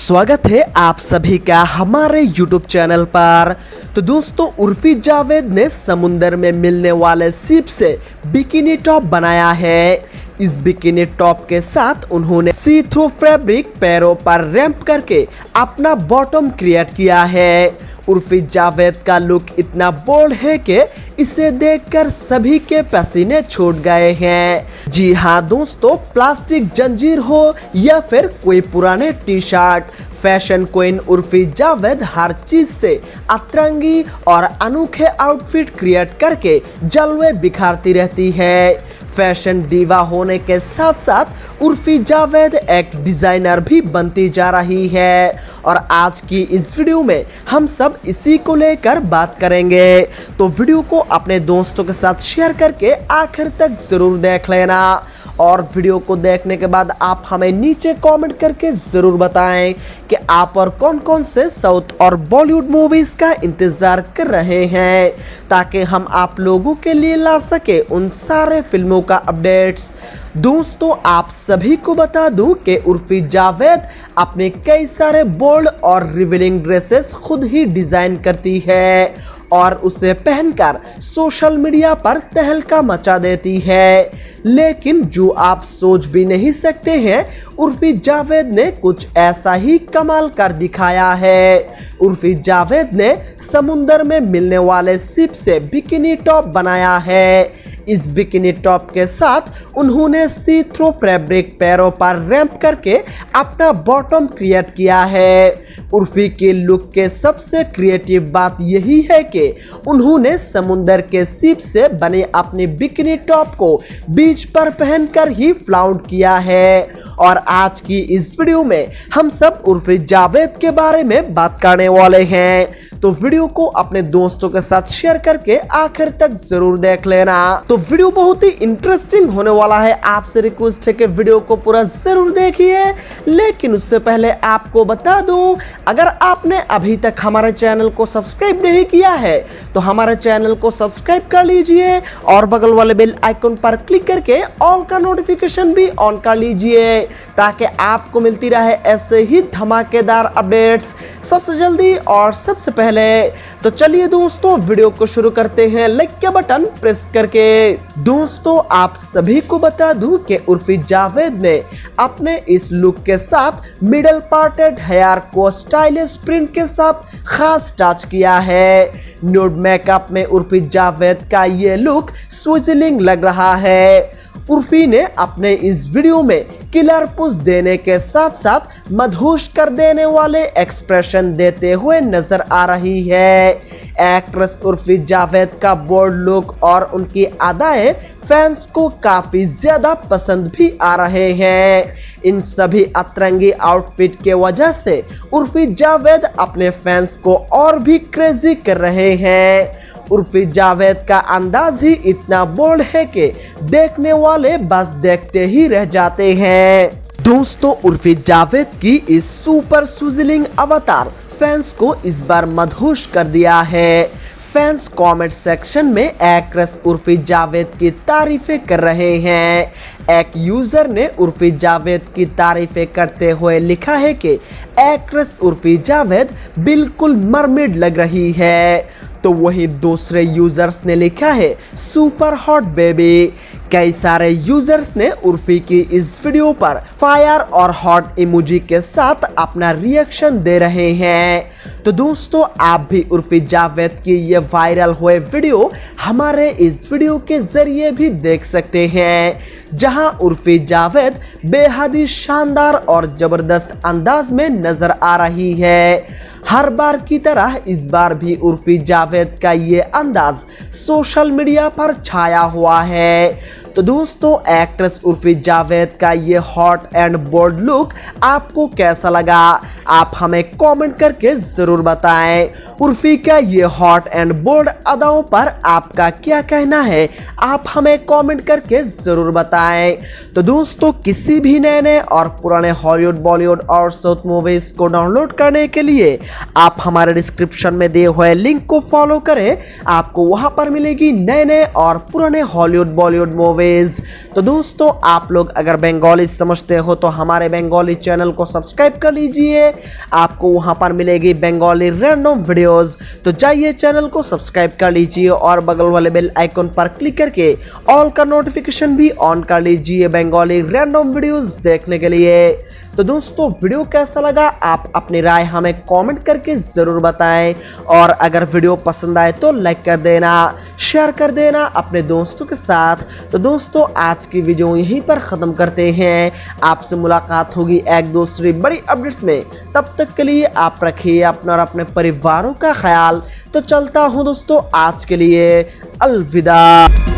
स्वागत है आप सभी का हमारे YouTube चैनल पर। तो दोस्तों, उर्फी जावेद ने समुंदर में मिलने वाले सीप से बिकिनी टॉप बनाया है। इस बिकिनी टॉप के साथ उन्होंने सी थ्रू फैब्रिक पैरों पर रैंप करके अपना बॉटम क्रिएट किया है। उर्फी जावेद का लुक इतना बोल्ड है कि इसे देखकर सभी के पसीने छूट गए हैं। जी हाँ दोस्तों, प्लास्टिक जंजीर हो या फिर कोई पुराने T shirt, fashion queen Urfi Javed हर चीज से अतरंगी और अनोखे आउटफिट क्रिएट करके जलवे बिखारती रहती है। फैशन दीवा होने के साथ साथ उर्फी जावेद एक डिजाइनर भी बनती जा रही है और आज की इस वीडियो में हम सब इसी को लेकर बात करेंगे। तो वीडियो को अपने दोस्तों के साथ शेयर करके आखिर तक जरूर देख लेना और वीडियो को देखने के बाद आप हमें नीचे कमेंट करके जरूर बताएं कि आप और कौन कौन से साउथ और बॉलीवुड मूवीज का इंतजार कर रहे हैं, ताकि हम आप लोगों के लिए ला सके उन सारे फिल्मों का अपडेट्स। दोस्तों, आप सभी को बता दूं कि उर्फी जावेद अपने कई सारे बोल्ड और रिवीलिंग ड्रेसेस खुद ही डिजाइन करती है और उसे पहनकर सोशल मीडिया पर तहलका मचा देती है। लेकिन जो आप सोच भी नहीं सकते हैं, उर्फी जावेद ने कुछ ऐसा ही कमाल कर दिखाया है। उर्फी जावेद ने समुंदर में मिलने वाले शिप से बिकिनी टॉप बनाया है। इस बिकिनी टॉप के साथ उन्होंने सी थ्रू फैब्रिक पैरों पर रैंप करके अपना बॉटम क्रिएट किया है। उर्फी के लुक के सबसे क्रिएटिव बात यही है कि उन्होंने समुंदर के शिप से बने अपने बिकिनी टॉप को बीच पर पहनकर ही फ्लाउंट किया है। और आज की इस वीडियो में हम सब उर्फी जावेद के बारे में बात करने वाले हैं, तो वीडियो को अपने दोस्तों के साथ शेयर करके आखिर तक जरूर देख लेना। तो वीडियो बहुत ही इंटरेस्टिंग होने वाला है, आपसे रिक्वेस्ट है कि वीडियो को पूरा जरूर देखिए। लेकिन उससे पहले आपको बता दूं, अगर आपने अभी तक हमारे चैनल को सब्सक्राइब नहीं किया है तो हमारे चैनल को सब्सक्राइब कर लीजिए और बगल वाले बेल आइकन पर क्लिक करके ऑल का नोटिफिकेशन भी ऑन कर लीजिए, ताकि आपको मिलती रहे ऐसे ही धमाकेदार अपडेट्स सबसे जल्दी और सबसे पहले। तो चलिए दोस्तों, वीडियो को शुरू करते हैं लाइक का बटन प्रेस करके। दोस्तों, आप सभी को बता दूं कि उर्फी जावेद ने अपने इस लुक के साथ मिडल पार्टेड हेयर को स्टाइलिश प्रिंट के साथ खास टच किया है। न्यूड मेकअप में उर्फी जावेद का ये लुक स्विजलिंग लग रहा है। उर्फी ने अपने इस वीडियो में किलर पुश देने के साथ साथ मदहोश कर देने वाले एक्सप्रेशन देते हुए नजर आ रही है। एक्ट्रेस उर्फी जावेद का बोल्ड लुक और उनकी अदाएं फैंस को काफी ज्यादा पसंद भी आ रहे हैं। इन सभी अतरंगी आउटफिट के वजह से उर्फी जावेद अपने फैंस को और भी क्रेजी कर रहे हैं। उर्फी जावेद का अंदाज ही इतना बोल्ड है कि देखने वाले बस देखते ही रह जाते हैं। दोस्तों, उर्फी जावेद की इस सुपर स्विजलिंग अवतार फैंस को इस बार मदहोश कर दिया है। फैंस कमेंट सेक्शन में एक्ट्रेस उर्फी जावेद की तारीफें कर रहे हैं। एक यूजर ने उर्फी जावेद की तारीफें करते हुए लिखा है कि एक्ट्रेस उर्फी जावेद बिल्कुल मरमेड लग रही है। तो वही दूसरे यूजर्स ने लिखा है सुपर हॉट बेबी। कई सारे यूजर्स ने उर्फी की इस वीडियो पर फायर और हॉट इमोजी के साथ अपना रिएक्शन दे रहे हैं। तो दोस्तों, आप भी उर्फी जावेद की ये वायरल हुए वीडियो हमारे इस वीडियो के जरिए भी देख सकते हैं, जहां उर्फी जावेद बेहद ही शानदार और जबरदस्त अंदाज में नजर आ रही है। हर बार की तरह इस बार भी उर्फी जावेद का ये अंदाज सोशल मीडिया पर छाया हुआ है। तो दोस्तों, एक्ट्रेस उर्फी जावेद का ये हॉट एंड बोल्ड लुक आपको कैसा लगा, आप हमें कमेंट करके जरूर बताएं। उर्फी का ये हॉट एंड बोल्ड अदाओं पर आपका क्या कहना है, आप हमें कमेंट करके जरूर बताएं। तो दोस्तों, किसी भी नए नए और पुराने हॉलीवुड, बॉलीवुड और साउथ मूवीज को डाउनलोड करने के लिए आप हमारे डिस्क्रिप्शन में दिए हुए लिंक को फॉलो करें। आपको वहां पर मिलेगी नए नए और पुराने हॉलीवुड, बॉलीवुड मूवी लैंग्वेज। तो दोस्तों आप लोग अगर बंगाली समझते हो तो हमारे बंगाली चैनल को सब्सक्राइब कर लीजिए, आपको वहां पर मिलेगी बंगाली रैंडम वीडियोस। तो जाइए चैनल को सब्सक्राइब कर लीजिए और बगल वाले बेल आइकन पर क्लिक करके ऑल का नोटिफिकेशन भी ऑन कर लीजिए बंगाली रैंडम वीडियोस देखने के लिए। तो दोस्तों वीडियो कैसा लगा आप अपनी राय हमें कमेंट करके ज़रूर बताएं, और अगर वीडियो पसंद आए तो लाइक कर देना, शेयर कर देना अपने दोस्तों के साथ। तो दोस्तों आज की वीडियो यहीं पर ख़त्म करते हैं, आपसे मुलाकात होगी एक दूसरी बड़ी अपडेट्स में। तब तक के लिए आप रखिए अपना और अपने परिवारों का ख्याल। तो चलता हूँ दोस्तों, आज के लिए अलविदा।